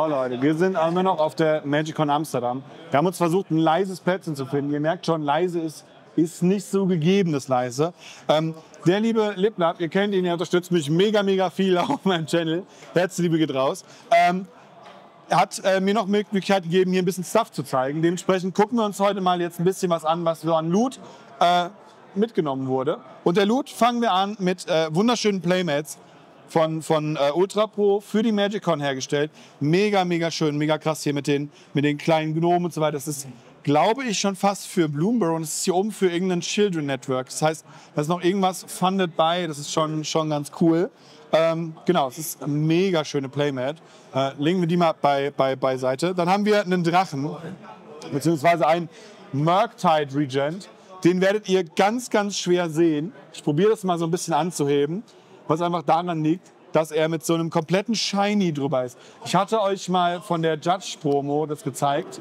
So Leute, wir sind immer noch auf der MagicCon Amsterdam. Wir haben uns versucht, ein leises Plätzchen zu finden. Ihr merkt schon, leise ist nicht so gegeben, das leise. Der liebe Liplab, ihr kennt ihn, er unterstützt mich mega viel auf meinem Channel. Herzliebe geht raus. Er hat mir noch Möglichkeit gegeben, hier ein bisschen Stuff zu zeigen. Dementsprechend gucken wir uns heute mal jetzt ein bisschen was an, was so an Loot mitgenommen wurde. Und der Loot fangen wir an mit wunderschönen Playmats von Ultra Pro für die MagicCon hergestellt. Mega schön, mega krass hier mit den kleinen Gnomen und so weiter. Das ist, glaube ich, schon fast für Bloomberg und es ist hier oben für irgendein Children Network. Das heißt, da ist noch irgendwas funded bei, das ist schon ganz cool. Genau, es ist eine mega schöne Playmat. Legen wir die mal beiseite. Dann haben wir einen Drachen, beziehungsweise einen Murktide Regent. Den werdet ihr ganz schwer sehen. Ich probiere das mal so ein bisschen anzuheben, was einfach daran liegt, dass er mit so einem kompletten Shiny drüber ist. Ich hatte euch mal von der Judge-Promo das gezeigt,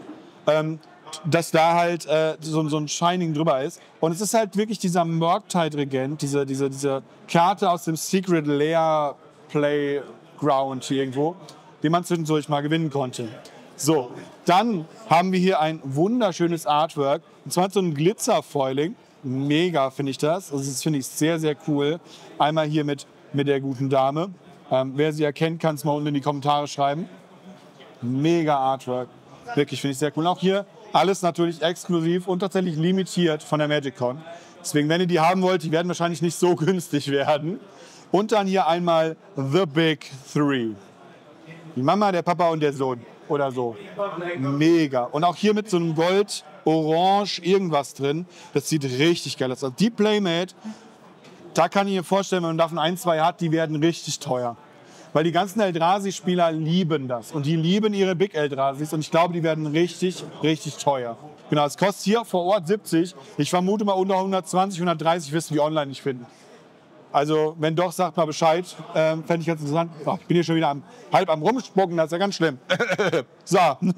dass da halt so ein Shining drüber ist. Und es ist halt wirklich dieser Murktide-Regent, diese Karte aus dem Secret Lair Playground hier irgendwo, den man zwischendurch mal gewinnen konnte. So, dann haben wir hier ein wunderschönes Artwork, und zwar so ein Glitzer-Foiling. Mega finde ich das. Also das finde ich sehr cool. Einmal hier mit der guten Dame. Wer sie erkennt, kann es mal unten in die Kommentare schreiben. Mega Artwork. Wirklich finde ich sehr cool. Und auch hier alles natürlich exklusiv und tatsächlich limitiert von der MagicCon. Deswegen, wenn ihr die haben wollt, die werden wahrscheinlich nicht so günstig werden. Und dann hier einmal The Big Three. Die Mama, der Papa und der Sohn. Oder so. Mega. Und auch hier mit so einem Gold, Orange, irgendwas drin. Das sieht richtig geil aus. Also die Playmat, da kann ich mir vorstellen, wenn man davon 1, 2 hat, die werden richtig teuer. Weil die ganzen Eldrazi-Spieler lieben das. Und die lieben ihre Big Eldrasis. Und ich glaube, die werden richtig teuer. Genau, es kostet hier vor Ort 70. Ich vermute mal unter 120, 130 wirst du die online nicht finden. Also, wenn doch, sagt mal Bescheid. Fände ich ganz interessant. Oh, ich bin hier schon wieder halb am Rumspucken, das ist ja ganz schlimm. So.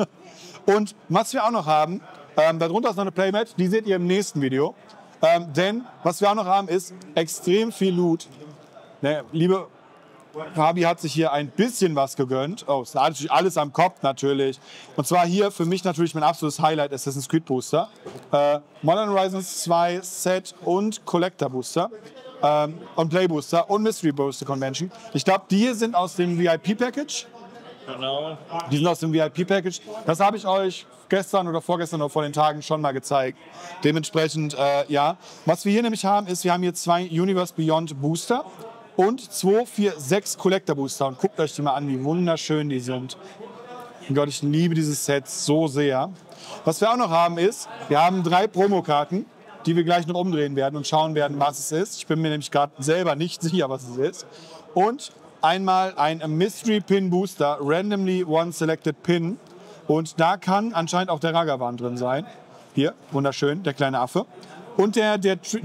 Und was wir auch noch haben, darunter ist noch eine Playmat, die seht ihr im nächsten Video. Denn was wir auch noch haben, ist extrem viel Loot. Ne, liebe Fabi hat sich hier ein bisschen was gegönnt. Oh, ist natürlich alles am Kopf natürlich. Und zwar hier für mich natürlich mein absolutes Highlight Assassin's Creed Booster. Modern Horizons 2 Set und Collector Booster. Und Play Booster und Mystery Booster Convention. Ich glaube, die hier sind aus dem VIP-Package. Genau. Die sind aus dem VIP-Package. Das habe ich euch gestern oder vorgestern oder vor den Tagen schon mal gezeigt. Dementsprechend, ja. Was wir hier nämlich haben, ist, wir haben hier 2 Universe Beyond Booster und 2, 4, 6 Collector Booster. Und guckt euch die mal an, wie wunderschön die sind. Und Gott, ich liebe dieses Set so sehr. Was wir auch noch haben ist, wir haben 3 Promokarten, die wir gleich noch umdrehen werden und schauen werden, was es ist. Ich bin mir nämlich gerade selber nicht sicher, was es ist. Und einmal ein Mystery Pin Booster, randomly one selected Pin. Und da kann anscheinend auch der Ragavan drin sein. Hier, wunderschön, der kleine Affe. Und der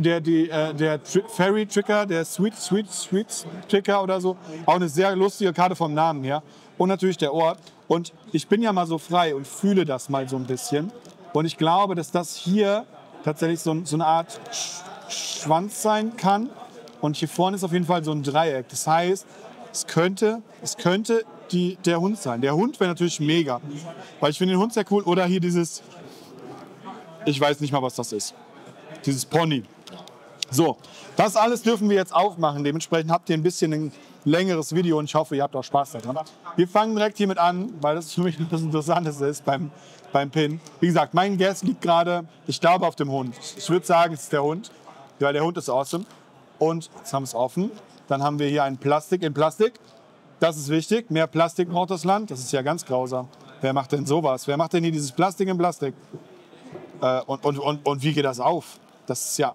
Fairy Tricker, der Sweet Tricker oder so. Auch eine sehr lustige Karte vom Namen her. Und natürlich der Ort. Und ich bin ja mal so frei und fühle das mal so ein bisschen. Und ich glaube, dass das hier tatsächlich so eine Art Schwanz sein kann. Und hier vorne ist auf jeden Fall so ein Dreieck. Das heißt, es könnte der Hund sein. Der Hund wäre natürlich mega. Weil ich finde den Hund sehr cool. Oder hier dieses, ich weiß nicht mal, was das ist. Dieses Pony. So, das alles dürfen wir jetzt aufmachen. Dementsprechend habt ihr ein bisschen ein längeres Video und ich hoffe, ihr habt auch Spaß daran. Wir fangen direkt hiermit an, weil das für mich das Interessanteste ist beim Pin. Wie gesagt, mein Guess liegt gerade, ich glaube, auf dem Hund. Ich würde sagen, es ist der Hund, weil der Hund ist awesome. Und jetzt haben wir es offen. Dann haben wir hier ein Plastik in Plastik. Das ist wichtig. Mehr Plastik braucht das Land. Das ist ja ganz grausam. Wer macht denn sowas? Wer macht denn hier dieses Plastik in Plastik? Und wie geht das auf? Das ist ja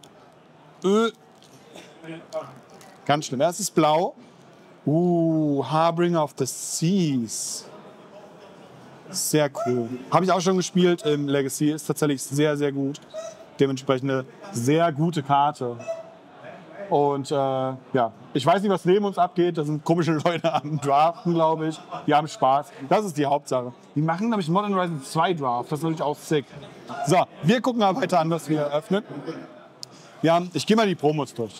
ganz schlimm. Es ist blau. Harbinger of the Seas. Sehr cool. Habe ich auch schon gespielt im Legacy. Ist tatsächlich sehr gut. Dementsprechend eine sehr gute Karte. Und ja, ich weiß nicht, was neben uns abgeht. Da sind komische Leute am Draften, glaube ich. Die haben Spaß. Das ist die Hauptsache. Die machen, glaube ich, Modern Horizons 2 Draft. Das ist natürlich auch sick. So, wir gucken mal weiter an, was wir eröffnen. Ich gehe mal die Promos durch.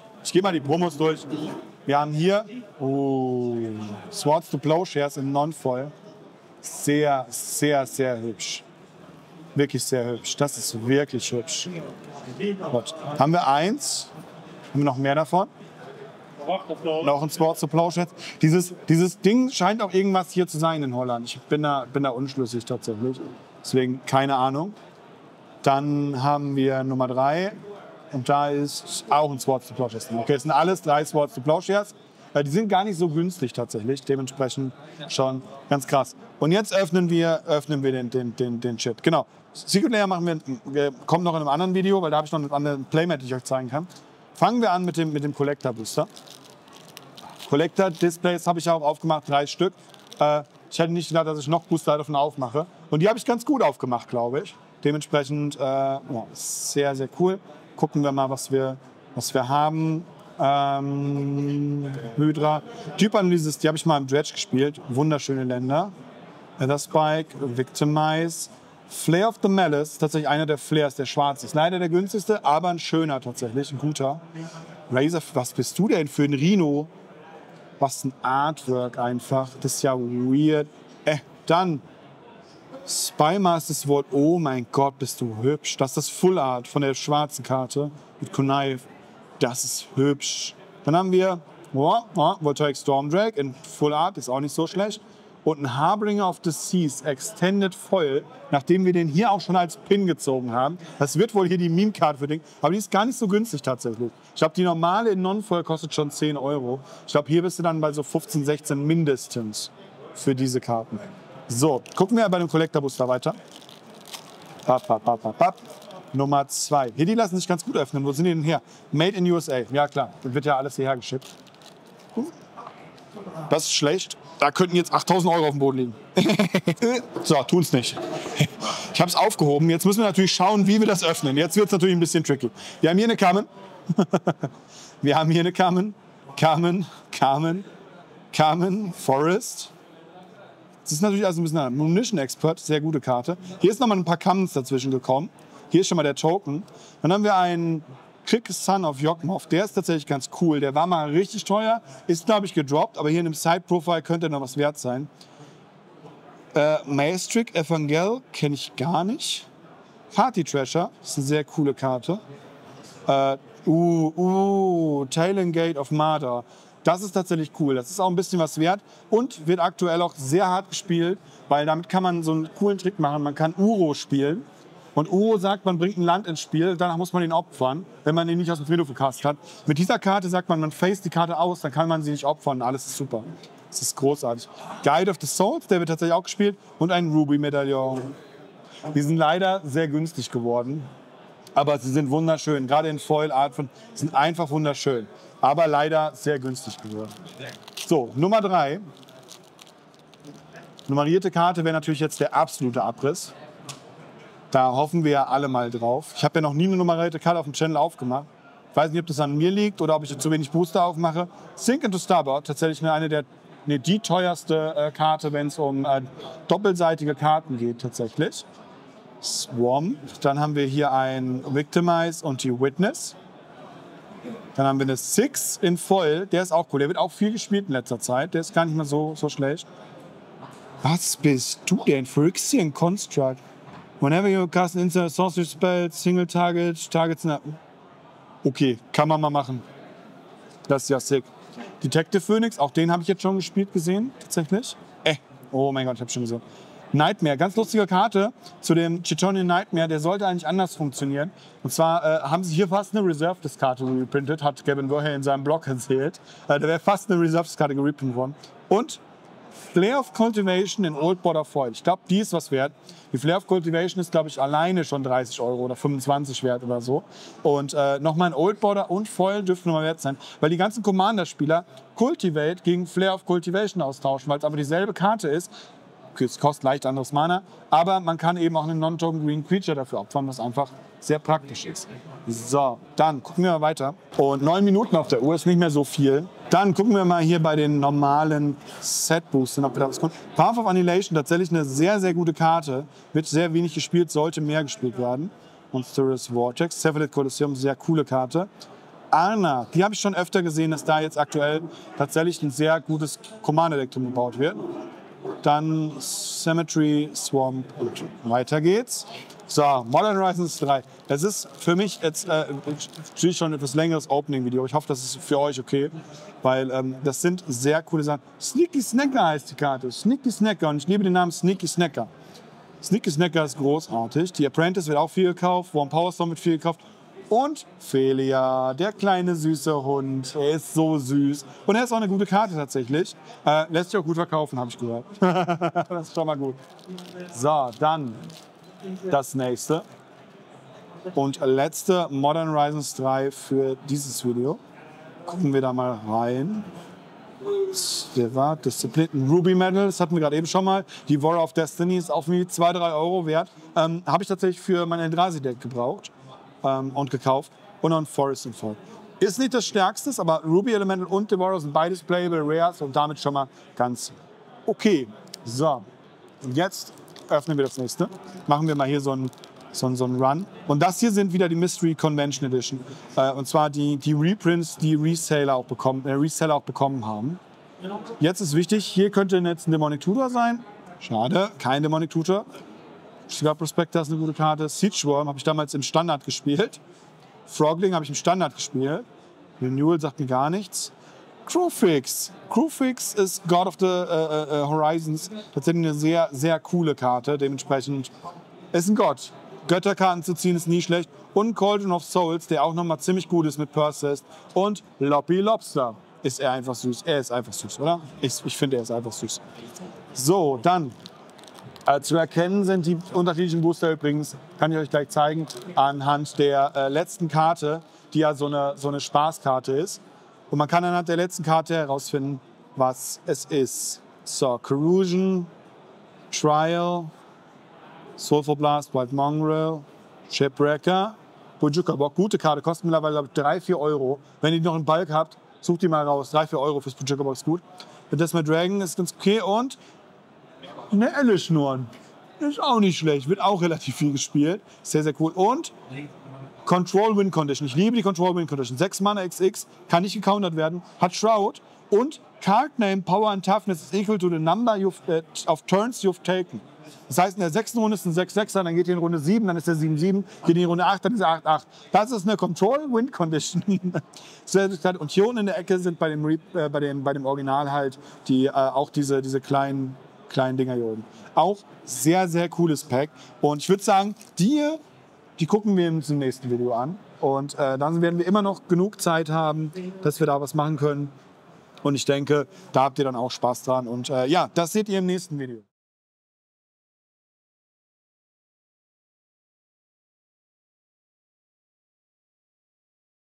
Wir haben hier Swords to Plowshares in Non-Foil. Sehr, sehr, sehr hübsch. Wirklich sehr hübsch. Das ist wirklich hübsch. Gut. Haben wir eins? Haben wir noch mehr davon? Noch ein Sports to Plowshares. Dieses Ding scheint auch irgendwas hier zu sein in Holland. Ich bin da unschlüssig tatsächlich. Deswegen keine Ahnung. Dann haben wir Nummer 3. Und da ist auch ein Sports to Plowshares. Okay, es sind alles 3 Sports to Plowshares. Die sind gar nicht so günstig tatsächlich. Dementsprechend schon ganz krass. Und jetzt öffnen wir den Chip. Genau. Secret Layer kommt noch in einem anderen Video, weil da habe ich noch einen anderen Playmat, den ich euch zeigen kann. Fangen wir an mit dem Collector Booster. Collector Displays habe ich auch aufgemacht, 3 Stück. Ich hätte nicht gedacht, dass ich noch Booster davon aufmache. Und die habe ich ganz gut aufgemacht, glaube ich. Dementsprechend sehr, sehr cool. Gucken wir mal, was wir haben. Hydra. Typanalysis, die habe ich mal im Dredge gespielt. Wunderschöne Länder. Ether Spike, Victimize. Flare of the Malice, tatsächlich einer der Flares, der schwarz ist. Leider der günstigste, aber ein schöner tatsächlich, ein guter. Razor, was bist du denn für ein Rhino? Was ein Artwork einfach. Das ist ja weird. Dann Spymaster's Sword. Oh mein Gott, bist du hübsch. Das ist das Full Art von der schwarzen Karte mit Connive. Das ist hübsch. Dann haben wir Voltaic Stormdrake in Full Art, ist auch nicht so schlecht. Und ein Harbinger of the Seas Extended Foil, nachdem wir den hier auch schon als Pin gezogen haben. Das wird wohl hier die Meme-Card für den, aber die ist gar nicht so günstig tatsächlich. Ich glaube, die normale in Non-Foil kostet schon 10 Euro. Ich glaube, hier bist du dann bei so 15, 16 mindestens für diese Karten. So, gucken wir bei dem Collector Booster weiter. Nummer 2. Hier, die lassen sich ganz gut öffnen. Wo sind die denn her? Made in USA. Ja klar, das wird ja alles hierher geschickt. Das ist schlecht. Da könnten jetzt 8.000 Euro auf dem Boden liegen. So, tun's nicht. Ich habe es aufgehoben. Jetzt müssen wir natürlich schauen, wie wir das öffnen. Jetzt wird es natürlich ein bisschen tricky. Wir haben hier eine Carmen. Wir haben hier eine Carmen. Carmen, Forest. Das ist natürlich also ein bisschen ein Munition Expert. Sehr gute Karte. Hier ist noch mal ein paar Commons dazwischen gekommen. Hier ist schon mal der Token. Dann haben wir einen Krieg Son of Yawgmoth, der ist tatsächlich ganz cool. Der war mal richtig teuer, ist glaube ich gedroppt, aber hier in dem Side-Profile könnte noch was wert sein. Maestric Evangel kenne ich gar nicht. Party Treasure, das ist eine sehr coole Karte. Talengate of Marder. Das ist tatsächlich cool. Das ist auch ein bisschen was wert und wird aktuell auch sehr hart gespielt, weil damit kann man so einen coolen Trick machen. Man kann Uro spielen. Und Uro sagt, man bringt ein Land ins Spiel, danach muss man ihn opfern, wenn man ihn nicht aus dem Friedhof gecastet hat. Mit dieser Karte sagt man face die Karte aus, dann kann man sie nicht opfern. Alles ist super. Das ist großartig. Guide of the Souls, der wird tatsächlich auch gespielt. Und ein Ruby-Medaillon. Die sind leider sehr günstig geworden. Aber sie sind wunderschön. Gerade in Foil-Art sind einfach wunderschön. Aber leider sehr günstig geworden. So, Nummer 3. Nummerierte Karte wäre natürlich jetzt der absolute Abriss. Da hoffen wir ja alle mal drauf. Ich habe ja noch nie eine nummerierte Karte auf dem Channel aufgemacht. Ich weiß nicht, ob das an mir liegt oder ob ich zu wenig Booster aufmache. Sink into Starboard, tatsächlich die teuerste Karte, wenn es um doppelseitige Karten geht tatsächlich. Swamp. Dann haben wir hier ein Victimize und die Witness. Dann haben wir eine Six in Foil. Der ist auch cool. Der wird auch viel gespielt in letzter Zeit. Der ist gar nicht mehr so schlecht. Was bist du denn? Phyrexian Construct. Whenever you cast an instant sorcery spell, single targets. Okay, kann man mal machen. Das ist ja sick. Detective Phoenix, auch den habe ich jetzt schon gespielt gesehen, tatsächlich. Oh mein Gott, ich habe schon gesehen. Nightmare, ganz lustige Karte zu dem Chitonian Nightmare, der sollte eigentlich anders funktionieren. Und zwar haben sie hier fast eine Reserved-Karte reprintet, hat Gavin Verhey in seinem Blog erzählt. Da wäre fast eine Reserved-Karte gereprintet worden. Und Flare of Cultivation in Old Border Foil. Ich glaube, die ist was wert. Die Flare of Cultivation ist, glaube ich, alleine schon 30 Euro oder 25 wert oder so. Und nochmal ein Old Border und Foil dürften nochmal wert sein, weil die ganzen Commander-Spieler Cultivate gegen Flare of Cultivation austauschen, weil es aber dieselbe Karte ist. Okay, es kostet leicht anderes Mana, aber man kann eben auch einen Non-Token Green Creature dafür opfern, was einfach sehr praktisch ist. So, dann gucken wir mal weiter. Und 9 Minuten auf der Uhr ist nicht mehr so viel. Dann gucken wir mal hier bei den normalen Set-Boostern, ob wir da was kommen. Path of Annihilation, tatsächlich eine sehr, sehr gute Karte. Wird sehr wenig gespielt, sollte mehr gespielt werden. Und Monstrous Vortex, Cephalid Colosseum, sehr coole Karte. Arna, die habe ich schon öfter gesehen, dass da jetzt aktuell tatsächlich ein sehr gutes Commander-Deck drin gebaut wird. dann Cemetery, Swamp und weiter geht's. So, Modern Horizons 3. Das ist für mich jetzt natürlich schon ein etwas längeres Opening-Video. Ich hoffe, das ist für euch okay, weil das sind sehr coole Sachen. Sneaky Snacker heißt die Karte. Sneaky Snacker, und ich liebe den Namen Sneaky Snacker. Sneaky Snacker ist großartig. Die Apprentice wird auch viel gekauft, Warm Power Storm wird viel gekauft. Und Felia, der kleine süße Hund. Er ist so süß. Und er ist auch eine gute Karte tatsächlich. Lässt sich auch gut verkaufen, habe ich gehört. Das ist schon mal gut. So, dann das nächste und letzte Modern Horizons 3 für dieses Video. Gucken wir da mal rein. Der war Disziplin Ruby Medal, das hatten wir gerade eben schon mal. Die War of Destiny ist auch irgendwie 2-3 Euro wert. Habe ich tatsächlich für mein Eldrazi-Deck gebraucht und gekauft. Und dann Forest and Fall. Ist nicht das Stärkste, aber Ruby Elemental und Devourer sind beides Playable Rares und damit schon mal ganz okay. So, und jetzt öffnen wir das nächste. Machen wir mal hier so einen Run. Und das hier sind wieder die Mystery Convention Edition. Und zwar die Reprints, die Reseller auch bekommen haben. Jetzt ist wichtig, hier könnte jetzt ein Demonic Tutor sein. Schade, kein Demonic Tutor. Sugar Prospector ist eine gute Karte. Siege Worm habe ich damals im Standard gespielt. Frogling habe ich im Standard gespielt. Renewal sagt mir gar nichts. Crewfix. Crewfix ist God of the Horizons. Tatsächlich eine sehr, sehr coole Karte. Dementsprechend ist ein Gott. Götterkarten zu ziehen ist nie schlecht. Und Cauldron of Souls, der auch nochmal ziemlich gut ist mit Persist. Und Loppy Lobster. Ist er einfach süß. Er ist einfach süß, oder? Ich finde, er ist einfach süß. So, dann. Zu erkennen sind die unterschiedlichen Booster übrigens, kann ich euch gleich zeigen, anhand der letzten Karte, die ja so eine Spaßkarte ist. Und man kann anhand der letzten Karte herausfinden, was es ist. So, Corrosion, Trial, Sulfur Blast, Wild Mongrel, Shipwrecker, Bojuka Bock. Gute Karte, kostet mittlerweile 3-4 Euro. Wenn ihr die noch in Bulk habt, sucht die mal raus. 3-4 Euro fürs Bojuka Bock ist gut. Das Dragon ist ganz okay und eine Eleschnorn. Ist auch nicht schlecht, wird auch relativ viel gespielt. Sehr, sehr cool. Und Control Win Condition. Ich liebe die Control Win Condition. 6 Mana XX, kann nicht gecountert werden, hat Shroud und Card Name, Power and Toughness is equal to the number of turns you've taken. Das heißt, in der 6. Runde ist ein 6-6er, dann geht die in Runde 7, dann ist der 7-7, geht die in Runde 8, dann ist er 8-8. Das ist eine Control Win Condition. Und hier unten in der Ecke sind bei dem Original halt auch diese kleinen Dinger hier oben. Auch sehr, sehr cooles Pack. Und ich würde sagen, die gucken wir uns im nächsten Video an. Und dann werden wir immer noch genug Zeit haben, dass wir da was machen können. Und ich denke, da habt ihr dann auch Spaß dran. Und ja, das seht ihr im nächsten Video.